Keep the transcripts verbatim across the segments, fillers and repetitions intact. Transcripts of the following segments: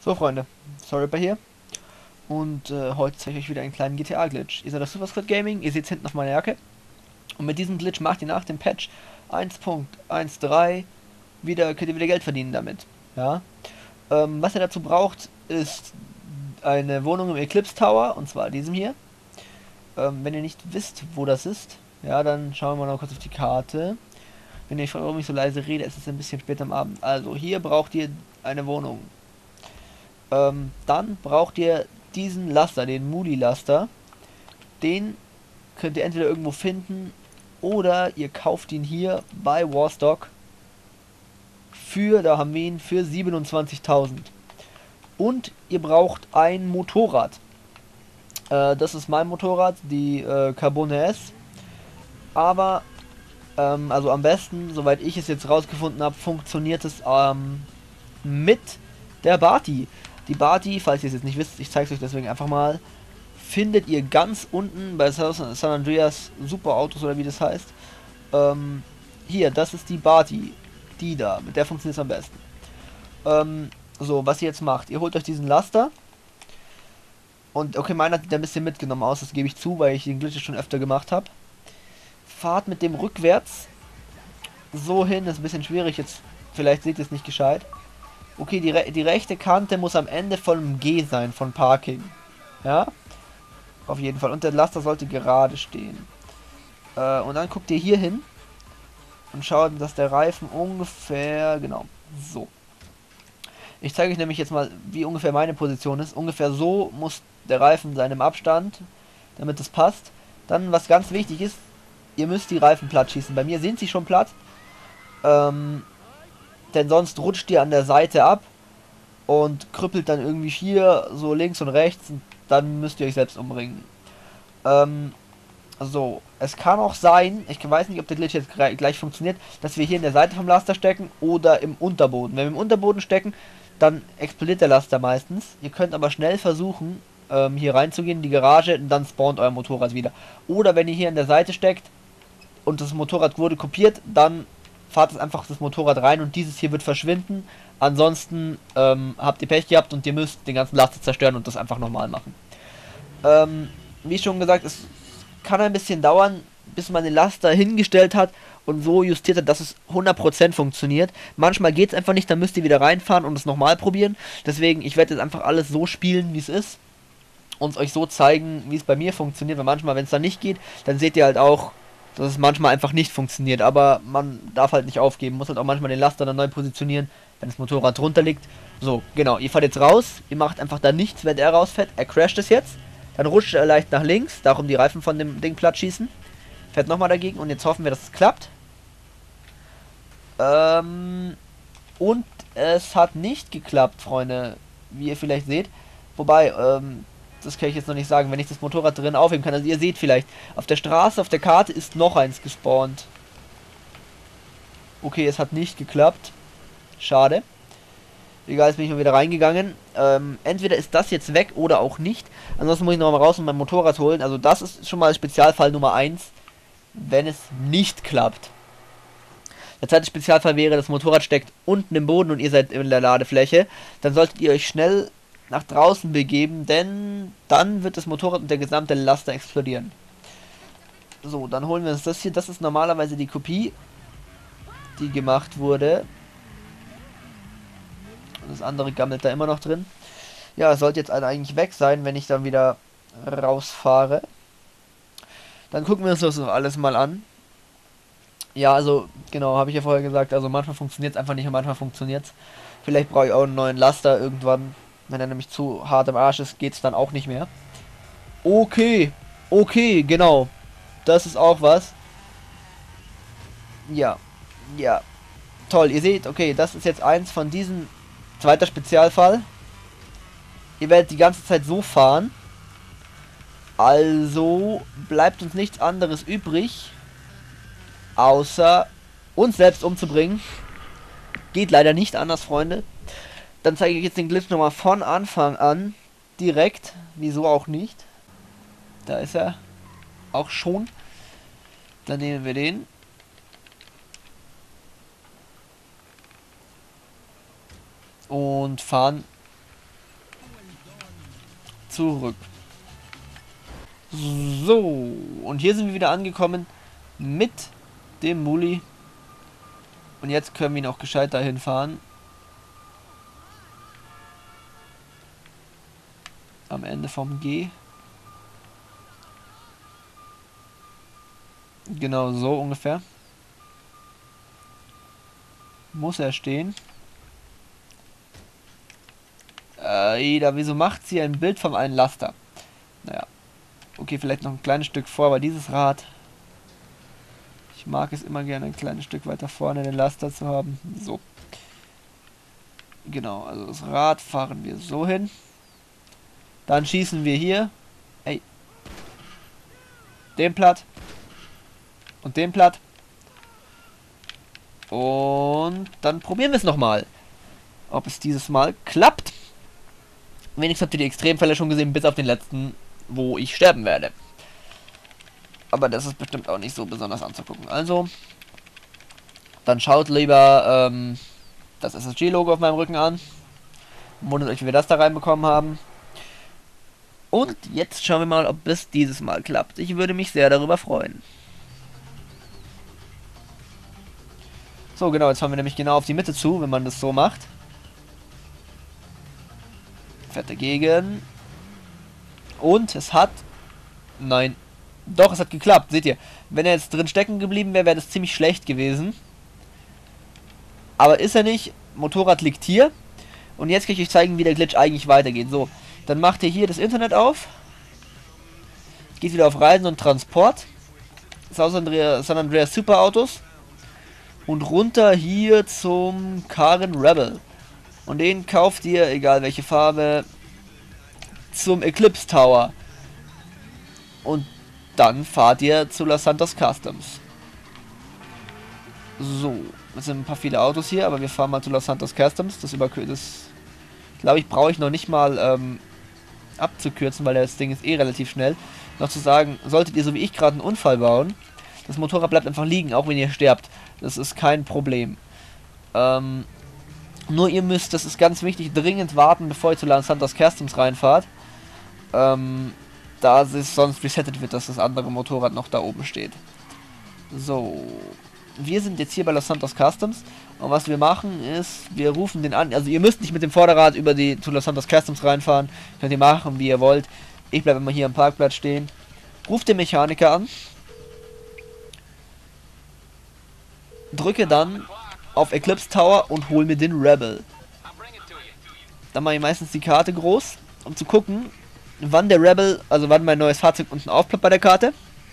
So Freunde, Sorryper hier und äh, heute zeige ich euch wieder einen kleinen G T A-Glitch. Ihr seid das Super Squad Gaming, ihr seht es hinten auf meiner Jacke und mit diesem Glitch macht ihr nach dem Patch eins Punkt eins Punkt drei wieder, könnt ihr wieder Geld verdienen damit. Ja? Ähm, was ihr dazu braucht, ist eine Wohnung im Eclipse Tower, und zwar diesem hier. Ähm, wenn ihr nicht wisst, wo das ist, ja, dann schauen wir mal noch kurz auf die Karte. Wenn ihr fragt, warum ich so leise rede, es ist ein bisschen spät am Abend. Also, hier braucht ihr eine Wohnung. Ähm, dann braucht ihr diesen Laster, den Moody Laster. Den könnt ihr entweder irgendwo finden oder ihr kauft ihn hier bei Warstock für, da haben wir ihn, für siebenundzwanzigtausend. Und ihr braucht ein Motorrad. Äh, das ist mein Motorrad, die äh, Carbone S. Aber, ähm, also am besten, soweit ich es jetzt rausgefunden habe, funktioniert es ähm, mit der Barty. Die Barty, falls ihr es jetzt nicht wisst, ich zeige es euch deswegen einfach mal, findet ihr ganz unten bei San Andreas Superautos oder wie das heißt. Ähm, hier, das ist die Barty. Die da, mit der funktioniert es am besten. Ähm, so, was ihr jetzt macht, ihr holt euch diesen Laster. Und okay, meiner sieht ein bisschen mitgenommen aus, das gebe ich zu, weil ich den Glitch schon öfter gemacht habe. Fahrt mit dem rückwärts so hin, das ist ein bisschen schwierig jetzt, vielleicht seht ihr es nicht gescheit. Okay, die, re die rechte Kante muss am Ende von G sein, von Parking. Ja? Auf jeden Fall. Und der Laster sollte gerade stehen. Äh, und dann guckt ihr hier hin und schaut, dass der Reifen ungefähr, genau, so. Ich zeige euch nämlich jetzt mal, wie ungefähr meine Position ist. Ungefähr so muss der Reifen seinem Abstand, damit es passt. Dann, was ganz wichtig ist, ihr müsst die Reifen platt schießen. Bei mir sind sie schon platt. Ähm, denn sonst rutscht ihr an der Seite ab und krüppelt dann irgendwie hier so links und rechts und dann müsst ihr euch selbst umbringen. Ähm, so, es kann auch sein, ich weiß nicht, ob der Glitch jetzt gleich funktioniert, dass wir hier in der Seite vom Laster stecken oder im Unterboden. Wenn wir im Unterboden stecken, dann explodiert der Laster meistens. Ihr könnt aber schnell versuchen, ähm, hier reinzugehen in die Garage und dann spawnt euer Motorrad wieder. Oder wenn ihr hier in der Seite steckt und das Motorrad wurde kopiert, dann fahrt es einfach das Motorrad rein und dieses hier wird verschwinden. Ansonsten ähm, habt ihr Pech gehabt und ihr müsst den ganzen Laster zerstören und das einfach nochmal machen. Ähm, wie schon gesagt, es kann ein bisschen dauern, bis man den Laster hingestellt hat und so justiert hat, dass es hundert Prozent funktioniert. Manchmal geht es einfach nicht, dann müsst ihr wieder reinfahren und es nochmal probieren. Deswegen, ich werde jetzt einfach alles so spielen, wie es ist. Und euch so zeigen, wie es bei mir funktioniert. Weil manchmal, wenn es dann nicht geht, dann seht ihr halt auch, dass es manchmal einfach nicht funktioniert. Aber man darf halt nicht aufgeben. Muss halt auch manchmal den Laster dann neu positionieren, wenn das Motorrad drunter liegt. So, genau. Ihr fahrt jetzt raus. Ihr macht einfach da nichts, wenn er rausfährt. Er crasht es jetzt. Dann rutscht er leicht nach links. Darum die Reifen von dem Ding platt schießen. Fährt nochmal dagegen. Und jetzt hoffen wir, dass es klappt. Ähm, und es hat nicht geklappt, Freunde. Wie ihr vielleicht seht. Wobei, ähm, das kann ich jetzt noch nicht sagen, wenn ich das Motorrad drin aufheben kann. Also ihr seht vielleicht, auf der Straße, auf der Karte ist noch eins gespawnt. Okay, es hat nicht geklappt. Schade. Egal, jetzt bin ich mal wieder reingegangen. Ähm, entweder ist das jetzt weg oder auch nicht. Ansonsten muss ich noch mal raus und mein Motorrad holen. Also das ist schon mal Spezialfall Nummer eins, wenn es nicht klappt. Der zweite Spezialfall wäre, das Motorrad steckt unten im Boden und ihr seid in der Ladefläche. Dann solltet ihr euch schnell nach draußen begeben, denn dann wird das Motorrad und der gesamte Laster explodieren. So, dann holen wir uns das hier. Das ist normalerweise die Kopie, die gemacht wurde. Das andere gammelt da immer noch drin. Ja, es sollte jetzt eigentlich weg sein, wenn ich dann wieder rausfahre. Dann gucken wir uns das alles mal an. Ja, also, genau, habe ich ja vorher gesagt, also manchmal funktioniert es einfach nicht und manchmal funktioniert es. Vielleicht brauche ich auch einen neuen Laster irgendwann. Wenn er nämlich zu hart im Arsch ist, geht es dann auch nicht mehr. Okay, okay, genau. Das ist auch was. Ja, ja. Toll, ihr seht, okay, das ist jetzt eins von diesen. Zweiter Spezialfall. Ihr werdet die ganze Zeit so fahren. Also bleibt uns nichts anderes übrig, außer uns selbst umzubringen. Geht leider nicht anders, Freunde. Dann zeige ich jetzt den Glitch nochmal von Anfang an. Direkt. Wieso auch nicht. Da ist er. Auch schon. Dann nehmen wir den. Und fahren zurück. So, und hier sind wir wieder angekommen mit dem Muli. Und jetzt können wir ihn auch gescheit dahin fahren. Am Ende vom G. Genau so ungefähr. Muss er stehen. Äh, da, wieso macht sie ein Bild von einem Laster? Naja. Okay, vielleicht noch ein kleines Stück vor, aber dieses Rad... Ich mag es immer gerne ein kleines Stück weiter vorne den Laster zu haben. So. Genau, also das Rad fahren wir so hin. Dann schießen wir hier. Ey. Den platt. Und den platt. Und dann probieren wir es nochmal. Ob es dieses Mal klappt. Wenigstens habt ihr die Extremfälle schon gesehen, bis auf den letzten, wo ich sterben werde. Aber das ist bestimmt auch nicht so besonders anzugucken. Also, dann schaut lieber ähm, das S S G-Logo auf meinem Rücken an. Wundert euch, wie wir das da reinbekommen haben. Und jetzt schauen wir mal, ob es dieses Mal klappt. Ich würde mich sehr darüber freuen. So, genau, jetzt fahren wir nämlich genau auf die Mitte zu, wenn man das so macht. Fährt dagegen. Und es hat... Nein. Doch, es hat geklappt, seht ihr. Wenn er jetzt drin stecken geblieben wäre, wäre das ziemlich schlecht gewesen. Aber ist er nicht. Motorrad liegt hier. Und jetzt kann ich euch zeigen, wie der Glitch eigentlich weitergeht. So, dann macht ihr hier das Internet auf. Geht wieder auf Reisen und Transport. San Andreas, San Andreas Superautos. Und runter hier zum Karen Rebel. Und den kauft ihr, egal welche Farbe, zum Eclipse Tower. Und dann fahrt ihr zu Los Santos Customs. So, es sind ein paar viele Autos hier, aber wir fahren mal zu Los Santos Customs. Das über das glaube ich, brauche ich noch nicht mal ähm, abzukürzen, weil das Ding ist eh relativ schnell. Noch zu sagen, solltet ihr so wie ich gerade einen Unfall bauen, das Motorrad bleibt einfach liegen, auch wenn ihr sterbt. Das ist kein Problem. Ähm, nur ihr müsst, das ist ganz wichtig, dringend warten, bevor ihr zu Los Santos Customs reinfahrt. Ähm, da es sonst resettet wird, dass das andere Motorrad noch da oben steht. So, wir sind jetzt hier bei Los Santos Customs und was wir machen ist, wir rufen den an, also ihr müsst nicht mit dem Vorderrad über die zu Los Santos Customs reinfahren, könnt ihr machen, wie ihr wollt. Ich bleibe immer hier am Parkplatz stehen. Ruft den Mechaniker an, drücke dann auf Eclipse Tower und hol mir den Rebel. Dann mache ich meistens die Karte groß, um zu gucken, wann der Rebel, also wann mein neues Fahrzeug unten aufploppt bei der Karte.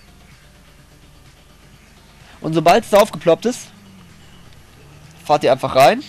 Und sobald es da aufgeploppt ist, fahrt ihr einfach rein.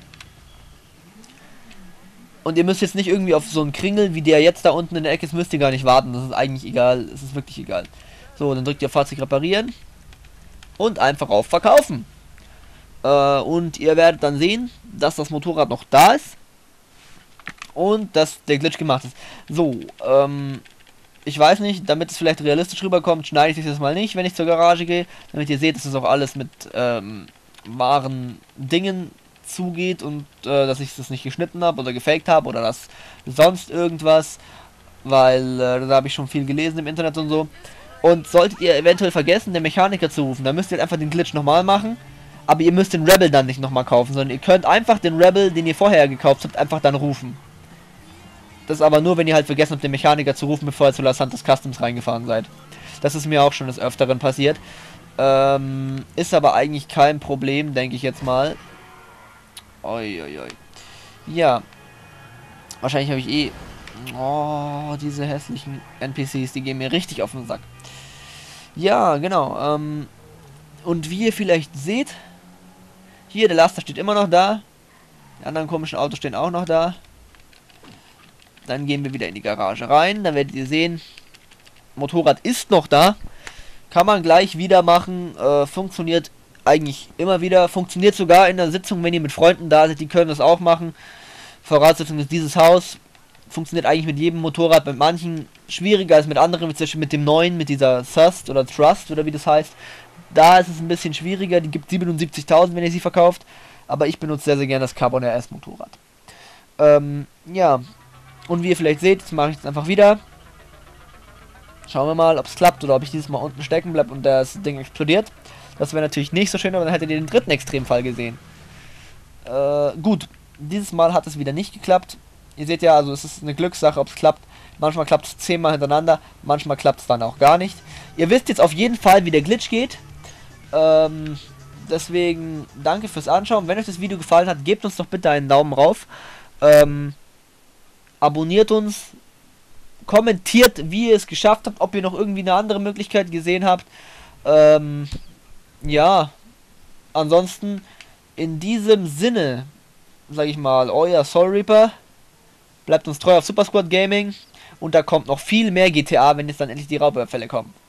Und ihr müsst jetzt nicht irgendwie auf so einen Kringel, wie der jetzt da unten in der Ecke ist, müsst ihr gar nicht warten. Das ist eigentlich egal, es ist wirklich egal. So, dann drückt ihr auf Fahrzeug reparieren. Und einfach auf Verkaufen. Äh, und ihr werdet dann sehen, dass das Motorrad noch da ist. Und dass der Glitch gemacht ist. So, ähm... ich weiß nicht, damit es vielleicht realistisch rüberkommt, schneide ich das jetzt mal nicht, wenn ich zur Garage gehe, damit ihr seht, dass es auch alles mit ähm, wahren Dingen zugeht und äh, dass ich das nicht geschnitten habe oder gefaked habe oder dass sonst irgendwas, weil äh, da habe ich schon viel gelesen im Internet und so. Und solltet ihr eventuell vergessen, den Mechaniker zu rufen, dann müsst ihr einfach den Glitch nochmal machen, aber ihr müsst den Rebel dann nicht nochmal kaufen, sondern ihr könnt einfach den Rebel, den ihr vorher gekauft habt, einfach dann rufen. Das aber nur, wenn ihr halt vergessen habt, den Mechaniker zu rufen, bevor ihr zu Los Santos Customs reingefahren seid. Das ist mir auch schon des Öfteren passiert. Ähm, ist aber eigentlich kein Problem, denke ich jetzt mal. Oi, oi, oi. Ja. Wahrscheinlich habe ich eh... Oh, diese hässlichen N P Cs, die gehen mir richtig auf den Sack. Ja, genau. Ähm, und wie ihr vielleicht seht, hier, der Laster steht immer noch da. Die anderen komischen Autos stehen auch noch da. Dann gehen wir wieder in die Garage rein. Dann werdet ihr sehen, Motorrad ist noch da. Kann man gleich wieder machen. Äh, funktioniert eigentlich immer wieder. Funktioniert sogar in der Sitzung, wenn ihr mit Freunden da seid. Die können das auch machen. Voraussetzung ist dieses Haus. Funktioniert eigentlich mit jedem Motorrad. Mit manchen schwieriger als mit anderen. Zum Beispiel mit dem neuen, mit dieser Thust oder Trust oder wie das heißt. Da ist es ein bisschen schwieriger. Die gibt siebenundsiebzigtausend, wenn ihr sie verkauft. Aber ich benutze sehr, sehr gerne das Carbon R S Motorrad. Ähm, ja. Und wie ihr vielleicht seht, jetzt mache ich es einfach wieder. Schauen wir mal, ob es klappt oder ob ich dieses Mal unten stecken bleibe und das Ding explodiert. Das wäre natürlich nicht so schön, aber dann hättet ihr den dritten Extremfall gesehen. Äh, gut. Dieses Mal hat es wieder nicht geklappt. Ihr seht ja, also es ist eine Glückssache, ob es klappt. Manchmal klappt es zehnmal hintereinander, manchmal klappt es dann auch gar nicht. Ihr wisst jetzt auf jeden Fall, wie der Glitch geht. Ähm, deswegen danke fürs Anschauen. Wenn euch das Video gefallen hat, gebt uns doch bitte einen Daumen rauf. Ähm, abonniert uns. Kommentiert, wie ihr es geschafft habt, ob ihr noch irgendwie eine andere Möglichkeit gesehen habt. Ähm, ja, ansonsten in diesem Sinne, sag ich mal, euer Soul Reaper. Bleibt uns treu auf Super Squad Gaming. Und da kommt noch viel mehr G T A, wenn jetzt dann endlich die Raubüberfälle kommen.